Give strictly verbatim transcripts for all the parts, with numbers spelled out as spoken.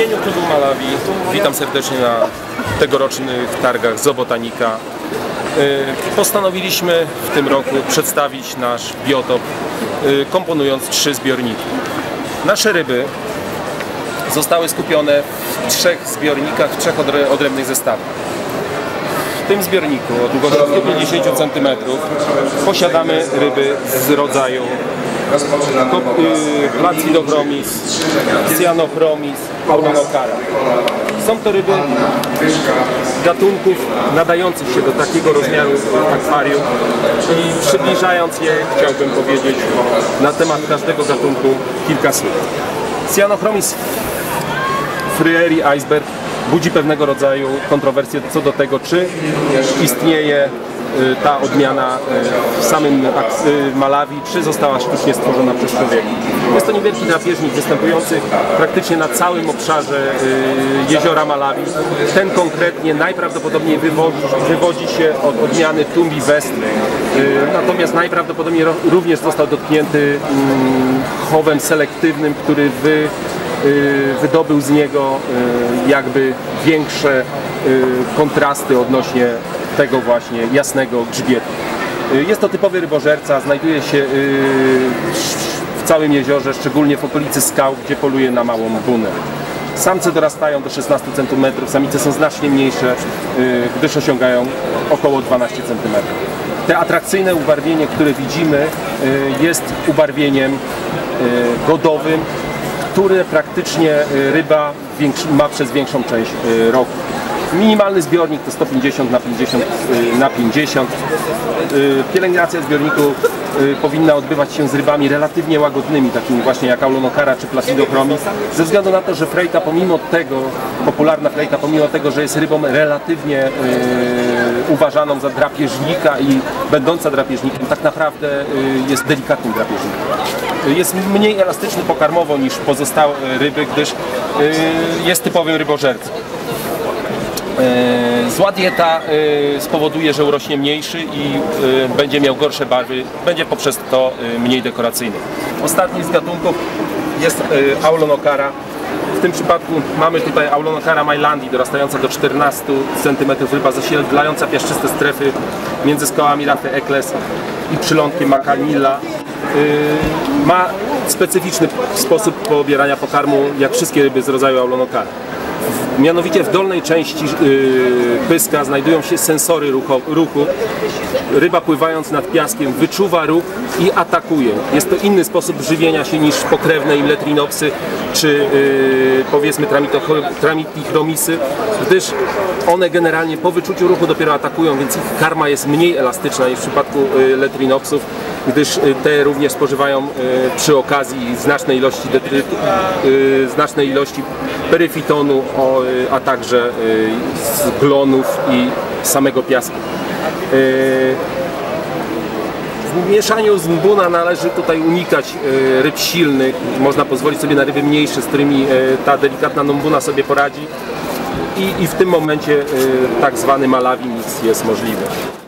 imieniu Klubu Malawi witam serdecznie na tegorocznych targach Zoobotanika. Postanowiliśmy w tym roku przedstawić nasz biotop, komponując trzy zbiorniki. Nasze ryby zostały skupione w trzech zbiornikach, w trzech odrębnych zestawach. W tym zbiorniku o długości sto pięćdziesiąt centymetrów posiadamy ryby z rodzaju Placidochromis, Cyanochromis, Aulonocara. Są to ryby gatunków nadających się do takiego rozmiaru akwarium i przybliżając je, chciałbym powiedzieć na temat każdego gatunku kilka słów. Cyanochromis Freeri Iceberg budzi pewnego rodzaju kontrowersje co do tego, czy istnieje ta odmiana w samym Malawi, czy została sztucznie stworzona przez człowieka. Jest to niewielki drapieżnik występujący praktycznie na całym obszarze jeziora Malawi. Ten konkretnie najprawdopodobniej wywodzi, wywodzi się od odmiany Tumbi West, natomiast najprawdopodobniej również został dotknięty chowem selektywnym, który wy wydobył z niego jakby większe kontrasty odnośnie tego właśnie jasnego grzbietu. Jest to typowy rybożerca, znajduje się w całym jeziorze, szczególnie w okolicy skał, gdzie poluje na małą bunę. Samce dorastają do szesnastu centymetrów, samice są znacznie mniejsze, gdyż osiągają około dwanaście centymetrów. Te atrakcyjne ubarwienie, które widzimy, jest ubarwieniem godowym, które praktycznie ryba ma przez większą część roku. Minimalny zbiornik to sto pięćdziesiąt na pięćdziesiąt na pięćdziesiąt. Pielęgnacja zbiorniku powinna odbywać się z rybami relatywnie łagodnymi, takimi właśnie jak Aulonocara czy Placidochromis, ze względu na to, że frejka pomimo tego, popularna frejka pomimo tego, że jest rybą relatywnie yy, uważaną za drapieżnika i będąca drapieżnikiem, tak naprawdę yy, jest delikatnym drapieżnikiem. Jest mniej elastyczny pokarmowo niż pozostałe ryby, gdyż yy, jest typowym rybożercą. Zła dieta spowoduje, że urośnie mniejszy i będzie miał gorsze barwy, będzie poprzez to mniej dekoracyjny. Ostatni z gatunków jest Aulonocara. W tym przypadku mamy tutaj Aulonocara Majlandii, dorastająca do czternastu centymetrów, ryba zasiedlająca piaszczyste strefy między skałami Rafy Ekles i przylądkiem Macanilla. Ma specyficzny sposób pobierania pokarmu, jak wszystkie ryby z rodzaju Aulonocara. Mianowicie w dolnej części yy, pyska znajdują się sensory ruchu, ruchu. Ryba pływając nad piaskiem wyczuwa ruch i atakuje. Jest to inny sposób żywienia się niż pokrewne im letrinopsy czy yy, powiedzmy tramitichromisy, gdyż one generalnie po wyczuciu ruchu dopiero atakują, więc ich karma jest mniej elastyczna niż w przypadku yy, letrinopsów, gdyż te również spożywają y, przy okazji znacznej ilości detrytu, y, znacznej ilości peryfitonu, o, y, a także y, z glonów i samego piasku. Y, w mieszaniu z mbuna należy tutaj unikać y, ryb silnych, można pozwolić sobie na ryby mniejsze, z którymi y, ta delikatna nombuna sobie poradzi i, i w tym momencie y, tak zwany Malawi mix jest możliwy.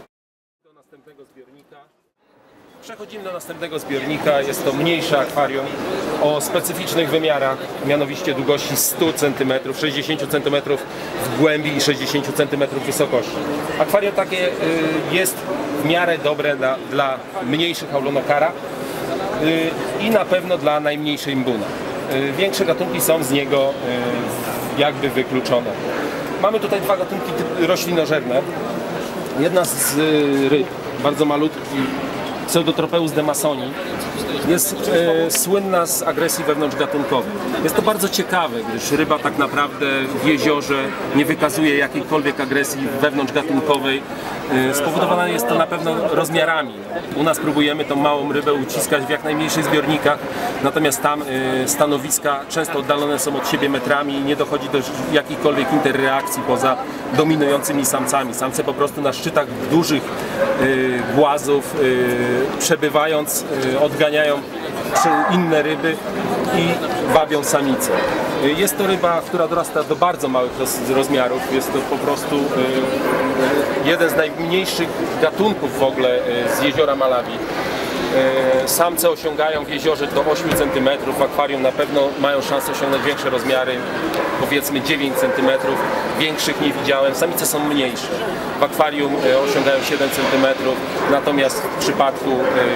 Przechodzimy do następnego zbiornika. Jest to mniejsze akwarium o specyficznych wymiarach, mianowicie długości stu centymetrów, sześćdziesięciu centymetrów w głębi i sześćdziesięciu centymetrów wysokości. Akwarium takie jest w miarę dobre dla, dla mniejszych Aulonocara i na pewno dla najmniejszej mbuna. Większe gatunki są z niego jakby wykluczone. Mamy tutaj dwa gatunki roślinożerne. Jedna z ryb, bardzo malutki, Pseudotropeus demasoni, jest e, słynna z agresji wewnątrzgatunkowej. Jest to bardzo ciekawe, gdyż ryba tak naprawdę w jeziorze nie wykazuje jakiejkolwiek agresji wewnątrzgatunkowej. E, spowodowane jest to na pewno rozmiarami. U nas próbujemy tą małą rybę uciskać w jak najmniejszych zbiornikach, natomiast tam e, stanowiska często oddalone są od siebie metrami i nie dochodzi do jakichkolwiek interreakcji poza dominującymi samcami. Samce po prostu na szczytach dużych e, głazów e, przebywając e, odganiają inne ryby i wabią samice. Jest to ryba, która dorasta do bardzo małych rozmiarów. Jest to po prostu jeden z najmniejszych gatunków w ogóle z jeziora Malawi. Samce osiągają w jeziorze do ośmiu centymetrów, w akwarium na pewno mają szansę osiągnąć większe rozmiary, bo powiedzmy dziewięć centymetrów, większych nie widziałem, samice są mniejsze. W akwarium osiągają siedem centymetrów, natomiast w przypadku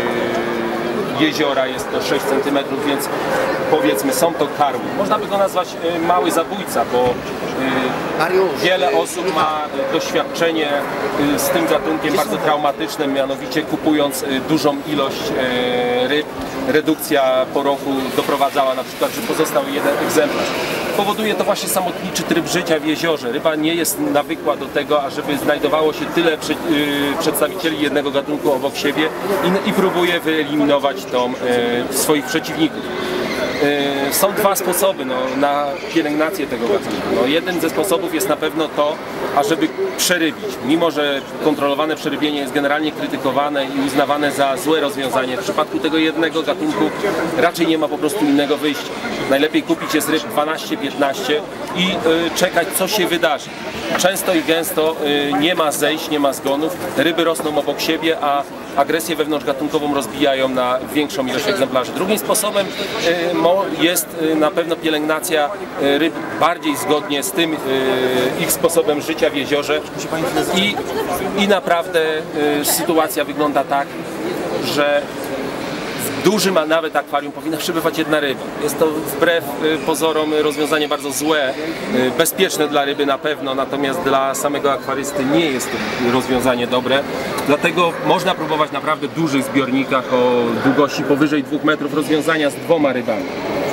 jeziora jest to sześć centymetrów, więc powiedzmy są to karły. Można by go nazwać mały zabójca, bo wiele osób ma doświadczenie z tym gatunkiem bardzo traumatyczne, mianowicie kupując dużą ilość ryb, redukcja po roku doprowadzała na przykład, że pozostał jeden egzemplarz. Powoduje to właśnie samotniczy tryb życia w jeziorze. Ryba nie jest nawykła do tego, ażeby znajdowało się tyle przy, yy, przedstawicieli jednego gatunku obok siebie i, i próbuje wyeliminować tą, yy, swoich przeciwników. Yy, są dwa sposoby no, na pielęgnację tego gatunku. No, jeden ze sposobów jest na pewno to, ażeby przerybić. Mimo że kontrolowane przerybienie jest generalnie krytykowane i uznawane za złe rozwiązanie, w przypadku tego jednego gatunku raczej nie ma po prostu innego wyjścia. Najlepiej kupić jest ryb dwanaście piętnaście i y, czekać, co się wydarzy. Często i gęsto y, nie ma zejść, nie ma zgonów, ryby rosną obok siebie, a agresję wewnątrzgatunkową rozbijają na większą ilość egzemplarzy. Drugim sposobem y, mo, jest y, na pewno pielęgnacja y, ryb bardziej zgodnie z tym y, ich sposobem życia w jeziorze i, i naprawdę y, sytuacja wygląda tak, że w dużym, a nawet akwarium powinna przebywać jedna ryba. Jest to wbrew pozorom rozwiązanie bardzo złe, bezpieczne dla ryby na pewno, natomiast dla samego akwarysty nie jest to rozwiązanie dobre. Dlatego można próbować naprawdę w dużych zbiornikach o długości powyżej dwóch metrów rozwiązania z dwoma rybami.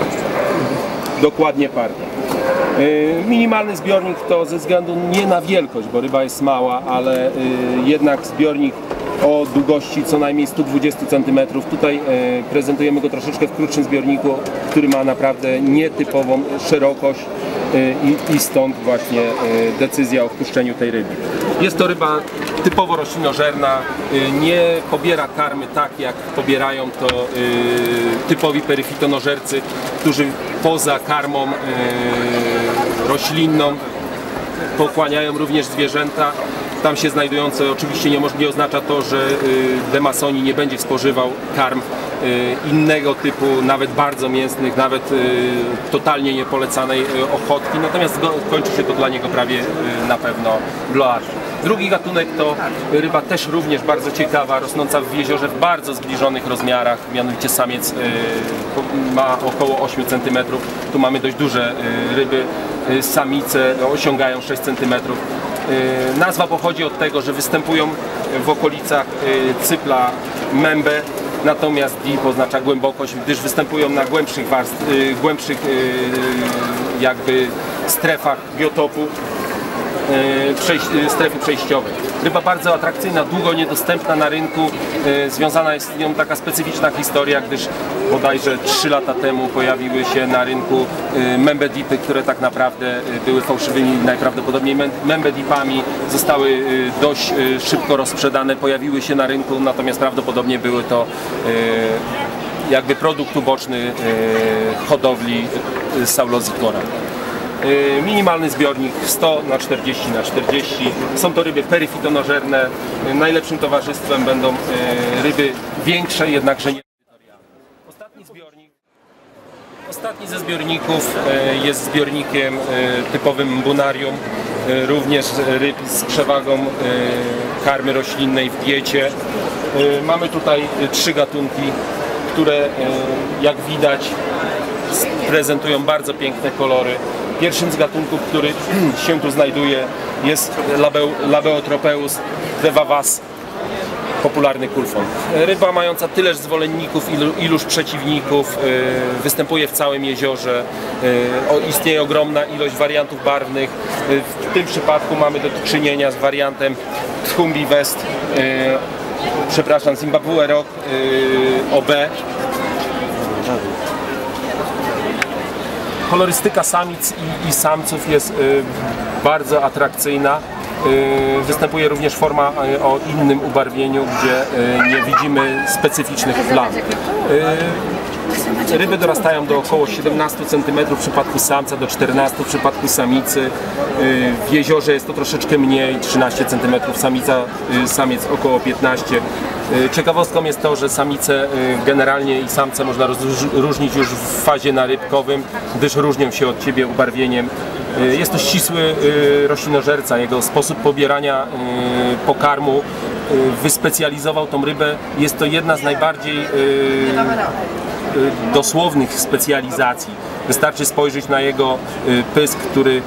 Dokładnie parę. Minimalny zbiornik to ze względu nie na wielkość, bo ryba jest mała, ale jednak zbiornik o długości co najmniej sto dwadzieścia centymetrów. Tutaj e, prezentujemy go troszeczkę w krótszym zbiorniku, który ma naprawdę nietypową szerokość e, i, i stąd właśnie e, decyzja o wpuszczeniu tej ryby. Jest to ryba typowo roślinożerna, e, nie pobiera karmy tak jak pobierają to e, typowi peryfitonożercy, którzy poza karmą e, roślinną pochłaniają również zwierzęta tam się znajdujące. Oczywiście nie, nie oznacza to, że Demasoni nie będzie spożywał karm innego typu, nawet bardzo mięsnych, nawet totalnie niepolecanej ochotki, natomiast kończy się to dla niego prawie na pewno bloażem. Drugi gatunek to ryba też również bardzo ciekawa, rosnąca w jeziorze w bardzo zbliżonych rozmiarach, mianowicie samiec ma około ośmiu centymetrów. Tu mamy dość duże ryby, samice osiągają sześć centymetrów. Nazwa pochodzi od tego, że występują w okolicach cypla Membe, natomiast deep oznacza głębokość, gdyż występują na głębszych, warstw, głębszych jakby strefach biotopu, przejś, strefy przejściowej. Ryba bardzo atrakcyjna, długo niedostępna na rynku, związana jest z nią taka specyficzna historia, gdyż bodajże trzy lata temu pojawiły się na rynku Membe Deepy, które tak naprawdę były fałszywymi najprawdopodobniej Membe Deepami, zostały dość szybko rozsprzedane, pojawiły się na rynku, natomiast prawdopodobnie były to jakby produkt uboczny hodowli Saulozikora. Minimalny zbiornik sto na czterdzieści na czterdzieści. Są to ryby peryfitonożerne. Najlepszym towarzystwem będą ryby większe, jednakże nie. Ostatni zbiornik. Ostatni ze zbiorników jest zbiornikiem typowym mbunarium. Również ryb z przewagą karmy roślinnej w diecie. Mamy tutaj trzy gatunki, które jak widać prezentują bardzo piękne kolory. Pierwszym z gatunków, który się tu znajduje, jest Labeotropeus devavas, popularny kulfon. Ryba mająca tyleż zwolenników, ilu, iluż przeciwników, yy, występuje w całym jeziorze, yy, o, istnieje ogromna ilość wariantów barwnych. Yy, w tym przypadku mamy do czynienia z wariantem Tchumbi West, yy, przepraszam, Zimbabwe Rock yy, O B. Kolorystyka samic i, i samców jest y, bardzo atrakcyjna. Y, występuje również forma y, o innym ubarwieniu, gdzie y, nie widzimy specyficznych plam. Y, ryby dorastają do około siedemnastu centymetrów w przypadku samca, do czternastu w przypadku samicy. Y, w jeziorze jest to troszeczkę mniej, trzynaście centymetrów, samica, y, samiec około piętnaście. Ciekawostką jest to, że samice generalnie i samce można rozróżnić już w fazie narybkowym, gdyż różnią się od siebie ubarwieniem Jest to ścisły roślinożerca, jego sposób pobierania pokarmu wyspecjalizował tą rybę. Jest to jedna z najbardziej dosłownych specjalizacji. Wystarczy spojrzeć na jego pysk, który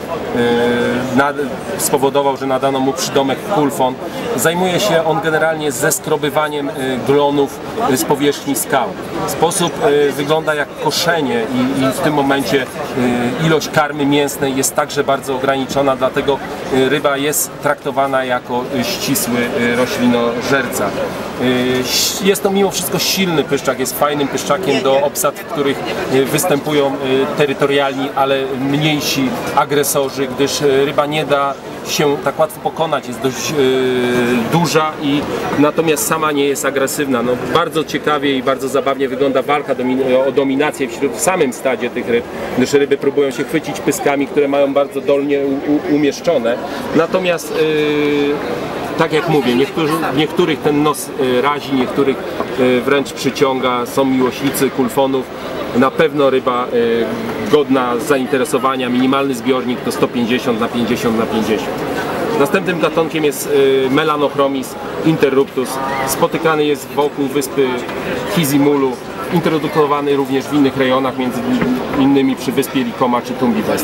spowodował, że nadano mu przydomek kulfon. Zajmuje się on generalnie zeskrobywaniem glonów z powierzchni skał. Sposób wygląda jak koszenie i, i w tym momencie ilość karmy mięsnej jest także bardzo ograniczona, dlatego ryba jest traktowana jako ścisły roślinożerca. Jest to mimo wszystko silny pyszczak, jest fajnym pyszczakiem do obsad, w których występują terytorialni, ale mniejsi agresorzy, gdyż ryba nie da się tak łatwo pokonać, jest dość yy, duża i natomiast sama nie jest agresywna. No, bardzo ciekawie i bardzo zabawnie wygląda walka domin o dominację wśród, w samym stadzie tych ryb, gdyż ryby próbują się chwycić pyskami, które mają bardzo dolnie u, umieszczone. Natomiast yy, tak jak mówię, niektórzy, niektórych ten nos razi, niektórych wręcz przyciąga, są miłośnicy kulfonów. Na pewno ryba godna zainteresowania, minimalny zbiornik to sto pięćdziesiąt na pięćdziesiąt na pięćdziesiąt. Następnym gatunkiem jest Melanochromis interruptus. Spotykany jest wokół wyspy Hizimulu, introdukowany również w innych rejonach, między innymi przy wyspie Likoma czy Tumbi West.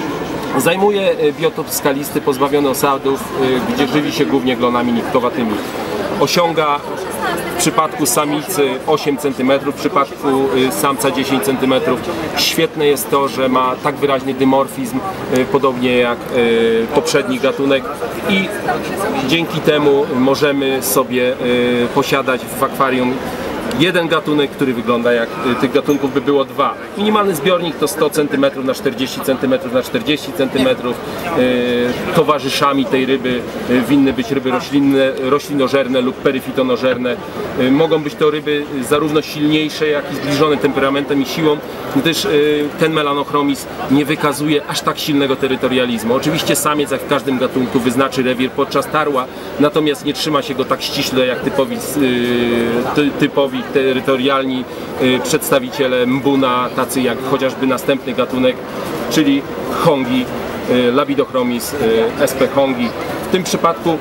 Zajmuje biotop skalisty pozbawiony osadów, gdzie żywi się głównie glonami nitkowatymi. Osiąga w przypadku samicy osiem centymetrów, w przypadku samca dziesięć centymetrów. Świetne jest to, że ma tak wyraźny dymorfizm, podobnie jak poprzedni gatunek i dzięki temu możemy sobie posiadać w akwarium jeden gatunek, który wygląda jak tych gatunków by było dwa. Minimalny zbiornik to sto centymetrów na czterdzieści centymetrów na czterdzieści centymetrów. Towarzyszami tej ryby winny być ryby roślinne, roślinożerne lub peryfitonożerne. Mogą być to ryby zarówno silniejsze, jak i zbliżone temperamentem i siłą, gdyż ten Melanochromis nie wykazuje aż tak silnego terytorializmu. Oczywiście samiec, jak w każdym gatunku, wyznaczy rewir podczas tarła, natomiast nie trzyma się go tak ściśle jak typowi, typowi terytorialni przedstawiciele mbuna, tacy jak chociażby następny gatunek, czyli hongi, Labidochromis sp hongi. W tym przypadku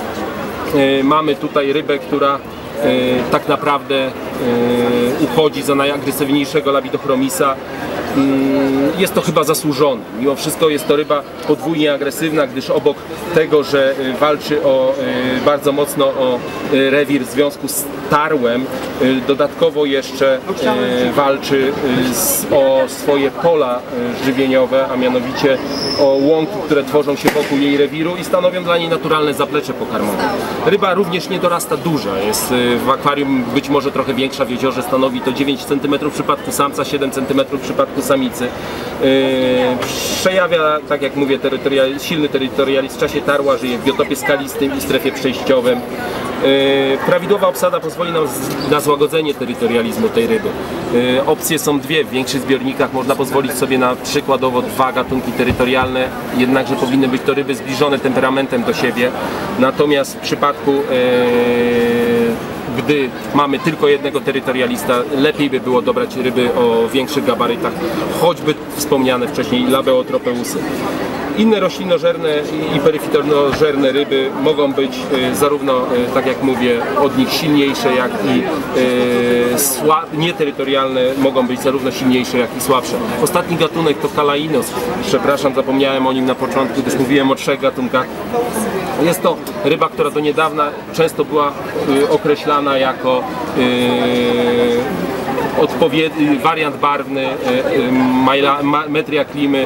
mamy tutaj rybę, która tak naprawdę uchodzi za najagresywniejszego Labidochromisa. Jest to chyba zasłużone. Mimo wszystko jest to ryba podwójnie agresywna, gdyż obok tego, że walczy o, bardzo mocno o rewir w związku z tarłem, dodatkowo jeszcze walczy o swoje pola żywieniowe, a mianowicie o łąki, które tworzą się wokół jej rewiru i stanowią dla niej naturalne zaplecze pokarmowe. Ryba również nie dorasta duża, jest w akwarium być może trochę większa, w jeziorze stanowi to dziewięć centymetrów w przypadku samca, siedem centymetrów w przypadku samicy. Przejawia, tak jak mówię, terytorial, silny terytorializm w czasie tarła, żyje w biotopie skalistym i strefie przejściowym. Prawidłowa obsada pozwoli nam na złagodzenie terytorializmu tej ryby. Opcje są dwie. W większych zbiornikach można pozwolić sobie na przykładowo dwa gatunki terytorialne, jednakże powinny być to ryby zbliżone temperamentem do siebie. Natomiast w przypadku gdy mamy tylko jednego terytorialista, lepiej by było dobrać ryby o większych gabarytach, choćby wspomniane wcześniej Labeotropeusy. Inne roślinożerne i peryfitonożerne ryby mogą być zarówno, tak jak mówię, od nich silniejsze, jak i nieterytorialne mogą być zarówno silniejsze, jak i słabsze. Ostatni gatunek to Calainos. Przepraszam, zapomniałem o nim na początku, gdyż mówiłem o trzech gatunkach. Jest to ryba, która do niedawna często była określana jako odpowiedni wariant barwny Metria klimy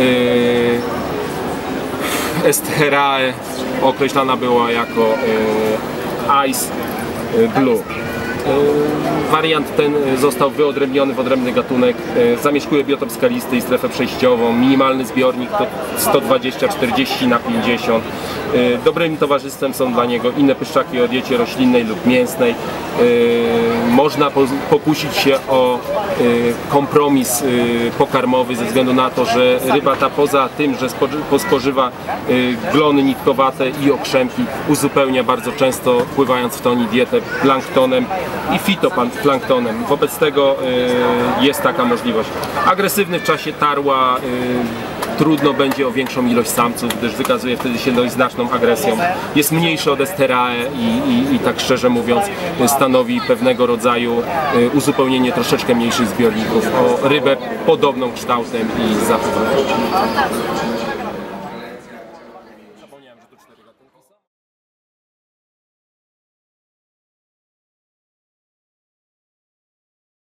Estherae, określana była jako Ice Blue. Wariant ten został wyodrębniony w odrębny gatunek, zamieszkuje biotop skalisty i strefę przejściową, minimalny zbiornik to sto dwadzieścia czterdzieści na pięćdziesiąt. Dobrym towarzystwem są dla niego inne pyszczaki o diecie roślinnej lub mięsnej. Można pokusić się o kompromis pokarmowy ze względu na to, że ryba ta poza tym, że spożywa glony nitkowate i okrzemki, uzupełnia bardzo często, pływając w toni, dietę planktonem i fitoplanktonem. Wobec tego jest taka możliwość. Agresywny w czasie tarła, trudno będzie o większą ilość samców, gdyż wykazuje wtedy się dość znaczną agresją. Jest mniejszy od Esterae i, i, i tak szczerze mówiąc stanowi pewnego rodzaju uzupełnienie troszeczkę mniejszych zbiorników o rybę podobną kształtem i zachowaniem.